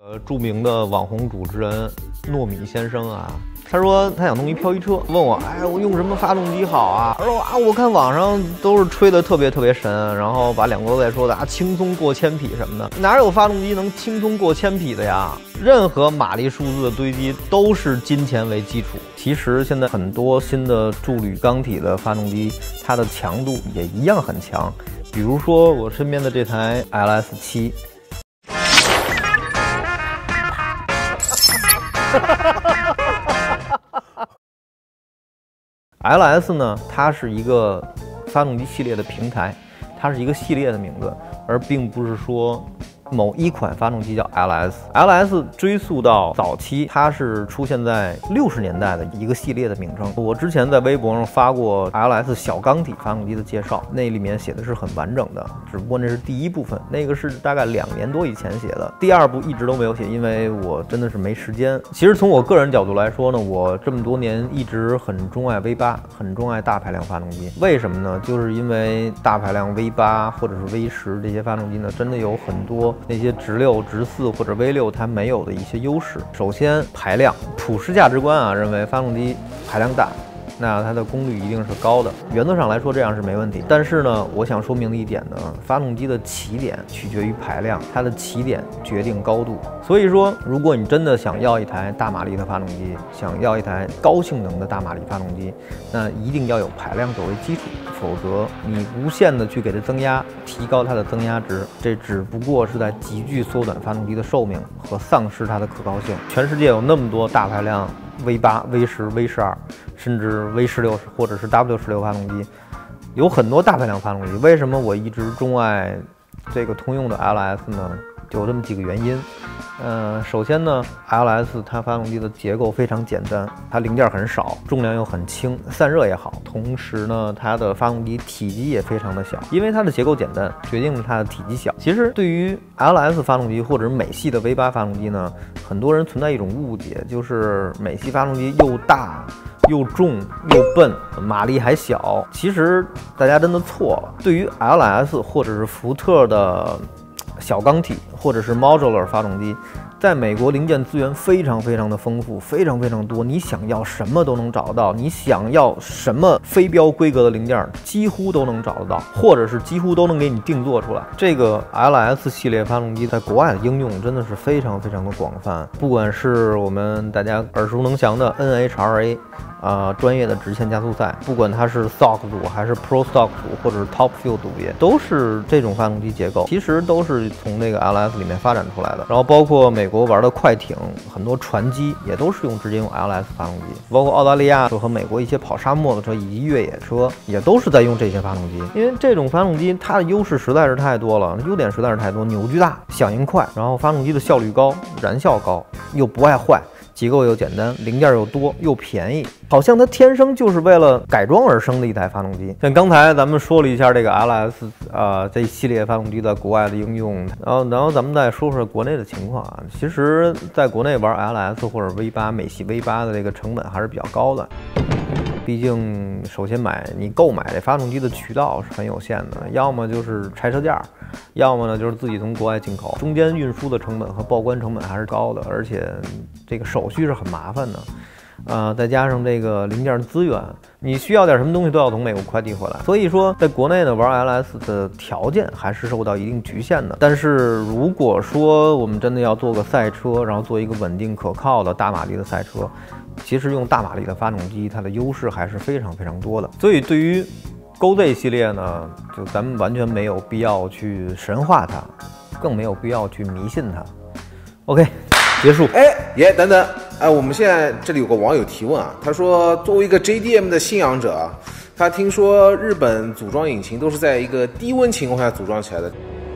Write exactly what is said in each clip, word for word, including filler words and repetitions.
呃，著名的网红主持人糯米先生啊，他说他想弄一漂移车，问我，哎，我用什么发动机好啊？他说啊，我看网上都是吹的特别特别神，然后把两个都在说的啊，轻松过千匹什么的，哪有发动机能轻松过千匹的呀？任何马力数字的堆积都是金钱为基础。其实现在很多新的铸铝钢体的发动机，它的强度也一样很强。比如说我身边的这台 L S 七。L S 呢，它是一个发动机系列的平台，它是一个系列的名字，而并不是说某一款发动机叫 L S。L S 追溯到早期，它是出现在六十年代的一个系列的名称。我之前在微博上发过 L S 小钢体发动机的介绍，那里面写的是很完整的，只不过那是第一部分，那个是大概两年多以前写的。第二部一直都没有写，因为我真的是没时间。其实从我个人角度来说呢，我这么多年一直很钟爱 V 八，很钟爱大排量发动机。为什么呢？就是因为大排量 V 八或者是 V 十这些发动机呢，真的有很多那些直六、直四或者 V 六它没有的一些优势。首先排量，普世价值观啊，认为发动机排量大，那它的功率一定是高的。原则上来说，这样是没问题。但是呢，我想说明的一点呢，发动机的起点取决于排量，它的起点决定高度。所以说，如果你真的想要一台大马力的发动机，想要一台高性能的大马力发动机，那一定要有排量作为基础，否则你无限的去给它增压，提高它的增压值，这只不过是在急剧缩短发动机的寿命和丧失它的可靠性。全世界有那么多大排量 V 八、V 十、V 十二，甚至 V 十六或者是 W 十六发动机，有很多大排量发动机。为什么我一直钟爱这个通用的 L S 呢？就有这么几个原因。呃，首先呢 ，L S 它发动机的结构非常简单，它零件很少，重量又很轻，散热也好。同时呢，它的发动机体积也非常的小，因为它的结构简单，决定了它的体积小。其实对于 L S 发动机或者美系的 V 八发动机呢，很多人存在一种误解，就是美系发动机又大又重又笨，马力还小。其实大家真的错了。对于 L S 或者是福特的小钢体或者是 modular 发动机，在美国零件资源非常非常的丰富，非常非常多，你想要什么都能找得到，你想要什么非标规格的零件几乎都能找得到，或者是几乎都能给你定做出来。这个 L S 系列发动机在国外的应用真的是非常非常的广泛，不管是我们大家耳熟能详的 N H R A 啊、呃，专业的直线加速赛，不管它是 Stock 组还是 Pro Stock 组或者是 Top Fuel 组别，都是这种发动机结构，其实都是从这个 L S 里面发展出来的。然后包括美国玩的快艇，很多船机也都是用直接用 L S 发动机，包括澳大利亚和美国一些跑沙漠的车以及越野车，也都是在用这些发动机。因为这种发动机它的优势实在是太多了，优点实在是太多，扭矩大，响应快，然后发动机的效率高，燃效高，又不爱坏。结构又简单，零件又多又便宜，好像它天生就是为了改装而生的一台发动机。像刚才咱们说了一下这个 L S 啊、呃、这一系列发动机在国外的应用，然后然后咱们再说说国内的情况啊。其实在国内玩 L S 或者 V 八美系 V 八的这个成本还是比较高的。毕竟，首先买你购买这发动机的渠道是很有限的，要么就是拆车架，要么呢就是自己从国外进口，中间运输的成本和报关成本还是高的，而且这个手续是很麻烦的。呃，再加上这个零件资源，你需要点什么东西都要从美国快递回来，所以说在国内呢玩 L S 的条件还是受到一定局限的。但是如果说我们真的要做个赛车，然后做一个稳定可靠的大马力的赛车，其实用大马力的发动机，它的优势还是非常非常多的。所以对于 G O Z 系列呢，就咱们完全没有必要去神化它，更没有必要去迷信它。OK， 结束。 哎，爷，等等，哎，我们现在这里有个网友提问啊，他说，作为一个 J D M 的信仰者啊，他听说日本组装引擎都是在一个低温情况下组装起来的，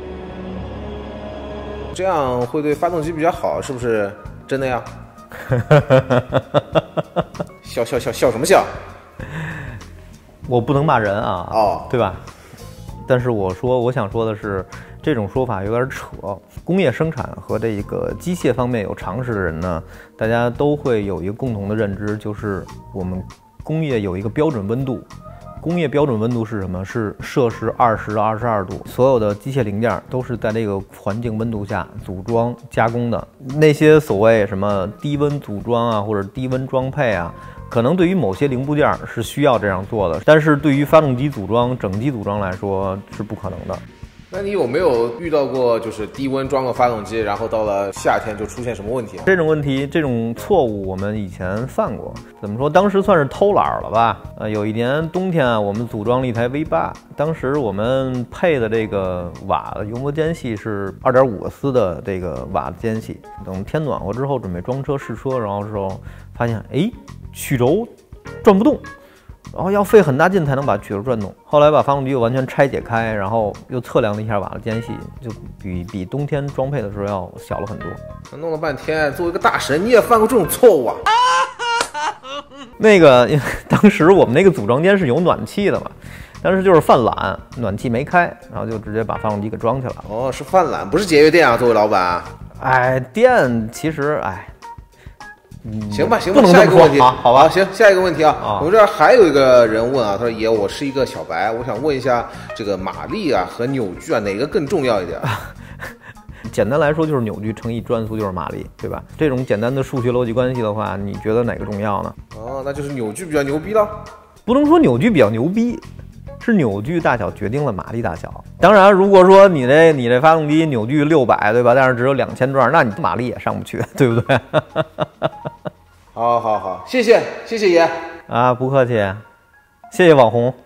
这样会对发动机比较好，是不是真的呀？笑笑笑笑什么笑？ 我不能骂人啊， 哦， 对吧？但是我说，我想说的是，这种说法有点扯。工业生产和这个机械方面有常识的人呢，大家都会有一个共同的认知，就是我们工业有一个标准温度， 工业标准温度是什么？是摄氏二十到二十二度。所有的机械零件都是在这个环境温度下组装加工的。那些所谓什么低温组装啊，或者低温装配啊，可能对于某些零部件是需要这样做的，但是对于发动机组装、整机组装来说是不可能的。 那你有没有遇到过，就是低温装个发动机，然后到了夏天就出现什么问题啊？ 这种问题，这种错误我们以前犯过。怎么说？当时算是偷懒了吧？呃，有一年冬天啊，我们组装了一台 V 八，当时我们配的这个瓦的油膜间隙是二点五丝的这个瓦的间隙。等天暖和之后，准备装车试车，然后之后发现，哎，曲轴转不动。然后要费很大劲才能把曲轴转动。后来把发动机又完全拆解开，然后又测量了一下瓦的间隙，就比比冬天装配的时候要小了很多。 弄了半天，作为一个大神，你也犯过这种错误啊？ 那个，因为当时我们那个组装间是有暖气的嘛，当时就是犯懒，暖气没开，然后就直接把发动机给装起来了。 哦，是犯懒，不是节约电啊，作为老板。 哎，电其实哎。 行吧，行吧，下一个问题， 好吧， 行，下一个问题啊， 啊我们这儿还有一个人问啊，他说爷，我是一个小白，我想问一下，这个马力啊和扭矩啊哪个更重要一点？ 简单来说就是扭矩乘以转速就是马力，对吧？这种简单的数学逻辑关系的话，你觉得哪个重要呢？ 哦，那就是扭矩比较牛逼了。 不能说扭矩比较牛逼，是扭矩大小决定了马力大小。当然，如果说你这你这发动机扭矩六百，对吧？但是只有两千转，那你马力也上不去，对不对？ 好好好，谢谢谢谢爷啊，不客气，谢谢网红。